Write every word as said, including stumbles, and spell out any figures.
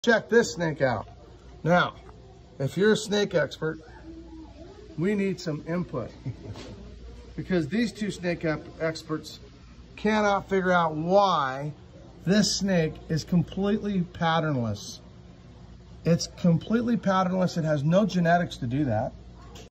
Check this snake out. Now, if you're a snake expert, we need some input because these two snake experts cannot figure out why this snake is completely patternless. It's completely patternless. It has no genetics to do that.